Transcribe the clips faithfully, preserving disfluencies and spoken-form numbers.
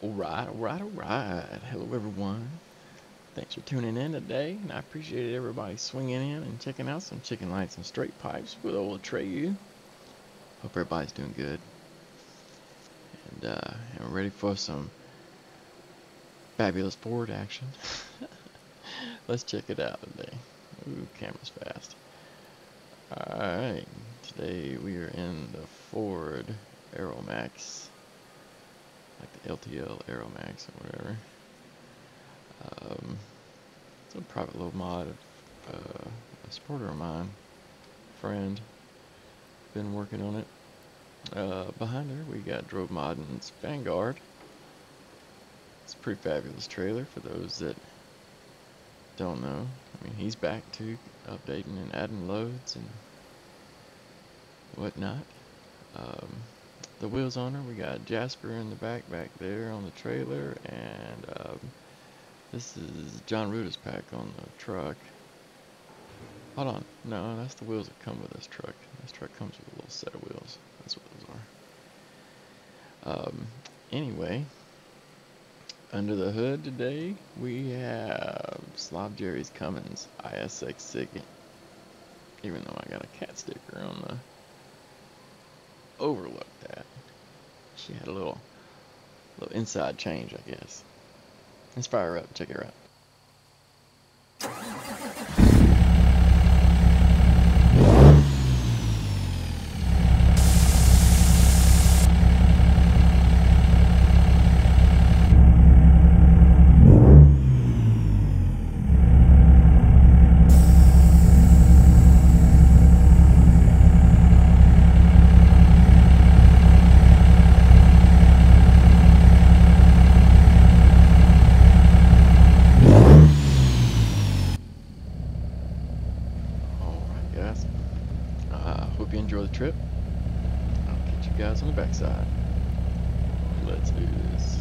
Alright, alright, alright. Hello, everyone. Thanks for tuning in today, and I appreciate everybody swinging in and checking out some chicken lights and straight pipes with old Atreyu. Hope everybody's doing good, and uh, and we're ready for some fabulous board action. Let's check it out today. Ooh, camera's fast. Alright, today we are in the Ford Aeromax, like the L T L Aeromax or whatever. Um, it's a private little mod of uh, a supporter of mine, friend, been working on it. Uh, behind her we got Drove Modden's Vanguard. It's a pretty fabulous trailer for those that don't know. I mean, he's back to updating and adding loads and whatnot. Um, the wheels on her, we got Jasper in the back back there on the trailer, and um, this is John Ruta's pack on the truck. Hold on, no, that's the wheels that come with this truck. This truck comes with a little set of wheels. That's what those are. Um, anyway, under the hood today, we have Slob Jerry's Cummins I S X Siggy. Even though I got a cat sticker on the overlook that. She had a little, little inside change, I guess. Let's fire her up and check her out. Hope you enjoy the trip. I'll catch you guys on the backside. Let's do this.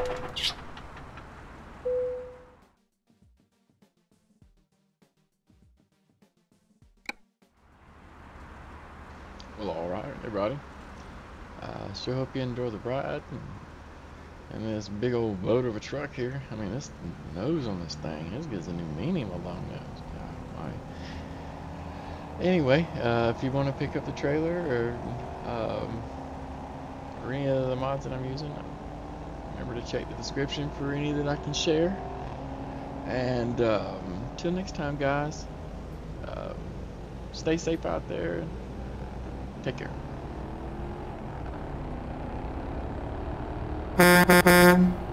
Well, alright, everybody. I uh, sure hope you enjoy the ride. And, and this big old boat of a truck here. I mean, this nose on this thing, this gives a new meaning, a long nose. God, my. Anyway, uh, if you want to pick up the trailer or, um, or any of the mods that I'm using, remember to check the description for any that I can share. And um, till next time, guys, um, stay safe out there. Take care.